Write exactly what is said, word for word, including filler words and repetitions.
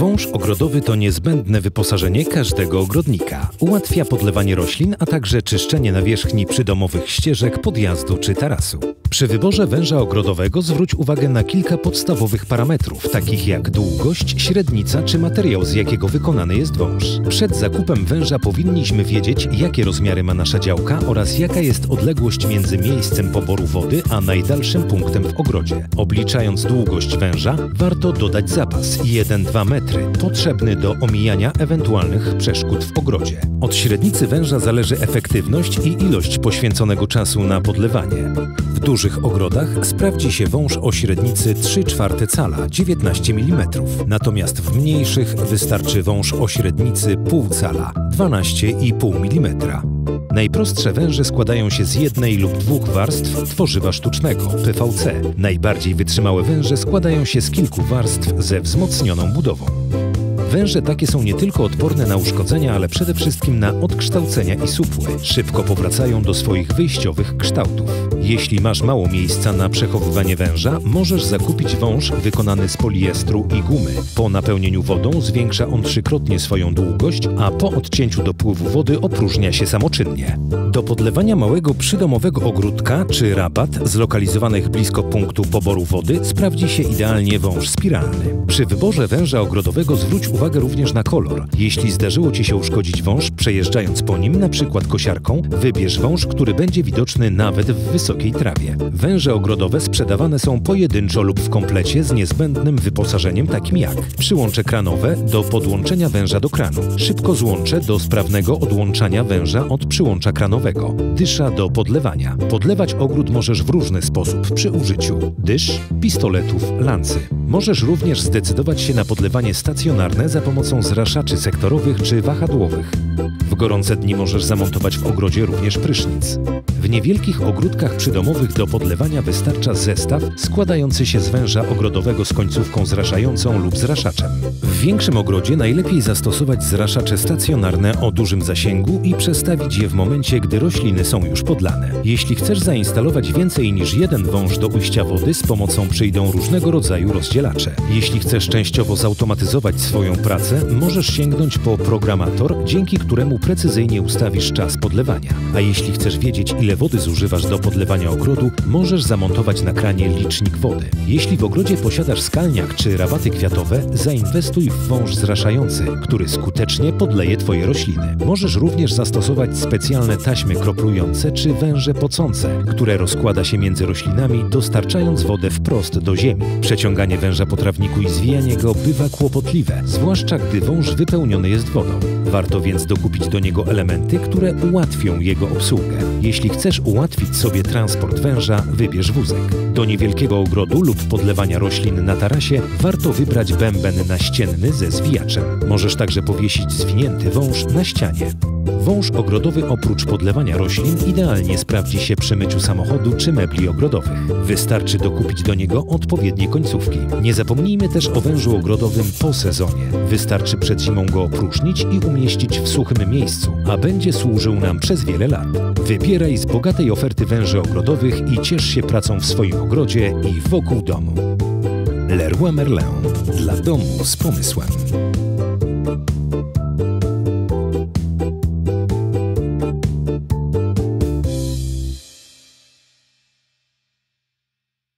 Wąż ogrodowy to niezbędne wyposażenie każdego ogrodnika. Ułatwia podlewanie roślin, a także czyszczenie nawierzchni przydomowych ścieżek, podjazdu czy tarasu. Przy wyborze węża ogrodowego zwróć uwagę na kilka podstawowych parametrów, takich jak długość, średnica czy materiał, z jakiego wykonany jest wąż. Przed zakupem węża powinniśmy wiedzieć, jakie rozmiary ma nasza działka oraz jaka jest odległość między miejscem poboru wody a najdalszym punktem w ogrodzie. Obliczając długość węża, warto dodać zapas jeden do dwóch metry, potrzebny do omijania ewentualnych przeszkód w ogrodzie. Od średnicy węża zależy efektywność i ilość poświęconego czasu na podlewanie. W dużych ogrodach sprawdzi się wąż o średnicy trzy czwarte cala dziewiętnaście milimetrów, natomiast w mniejszych wystarczy wąż o średnicy pół cala dwanaście i pół milimetra. Najprostsze węże składają się z jednej lub dwóch warstw tworzywa sztucznego P V C. Najbardziej wytrzymałe węże składają się z kilku warstw ze wzmocnioną budową. Węże takie są nie tylko odporne na uszkodzenia, ale przede wszystkim na odkształcenia i supły. Szybko powracają do swoich wyjściowych kształtów. Jeśli masz mało miejsca na przechowywanie węża, możesz zakupić wąż wykonany z poliestru i gumy. Po napełnieniu wodą zwiększa on trzykrotnie swoją długość, a po odcięciu dopływu wody opróżnia się samoczynnie. Do podlewania małego przydomowego ogródka czy rabat zlokalizowanych blisko punktu poboru wody sprawdzi się idealnie wąż spiralny. Przy wyborze węża ogrodowego zwróć uwagę również na kolor. Jeśli zdarzyło Ci się uszkodzić wąż przejeżdżając po nim, np. kosiarką, wybierz wąż, który będzie widoczny nawet w wysokiej trawie. Węże ogrodowe sprzedawane są pojedynczo lub w komplecie z niezbędnym wyposażeniem takim jak przyłącze kranowe do podłączenia węża do kranu, szybko złącze do sprawnego odłączania węża od przyłącza kranowego, dysza do podlewania. Podlewać ogród możesz w różny sposób przy użyciu dysz, pistoletów, lancy. Możesz również zdecydować się na podlewanie stacjonarne za pomocą zraszaczy sektorowych czy wahadłowych. W gorące dni możesz zamontować w ogrodzie również prysznic. W niewielkich ogródkach przydomowych do podlewania wystarcza zestaw składający się z węża ogrodowego z końcówką zraszającą lub zraszaczem. W większym ogrodzie najlepiej zastosować zraszacze stacjonarne o dużym zasięgu i przestawić je w momencie, gdy rośliny są już podlane. Jeśli chcesz zainstalować więcej niż jeden wąż do ujścia wody, z pomocą przyjdą różnego rodzaju rozdzielacze. Jeśli chcesz częściowo zautomatyzować swoją pracę, możesz sięgnąć po programator, dzięki któremu precyzyjnie ustawisz czas podlewania. A jeśli chcesz wiedzieć, ile wody zużywasz do podlewania ogrodu, możesz zamontować na kranie licznik wody. Jeśli w ogrodzie posiadasz skalniak czy rabaty kwiatowe, zainwestuj w wąż zraszający, który skutecznie podleje Twoje rośliny. Możesz również zastosować specjalne taśmy kroplujące czy węże pocące, które rozkłada się między roślinami, dostarczając wodę wprost do ziemi. Przeciąganie węża po trawniku i zwijanie go bywa kłopotliwe, zwłaszcza gdy wąż wypełniony jest wodą. Warto więc dokupić do niego elementy, które ułatwią jego obsługę. Jeśli chcesz ułatwić sobie transport węża, wybierz wózek. Do niewielkiego ogrodu lub podlewania roślin na tarasie warto wybrać bęben naścienny ze zwijaczem. Możesz także powiesić zwinięty wąż na ścianie. Wąż ogrodowy oprócz podlewania roślin idealnie sprawdzi się przy myciu samochodu czy mebli ogrodowych. Wystarczy dokupić do niego odpowiednie końcówki. Nie zapomnijmy też o wężu ogrodowym po sezonie. Wystarczy przed zimą go opróżnić i umieścić w suchym miejscu, a będzie służył nam przez wiele lat. Wybieraj z bogatej oferty węży ogrodowych i ciesz się pracą w swoim ogrodzie i wokół domu. Leroy Merlin. Dla domu z pomysłem.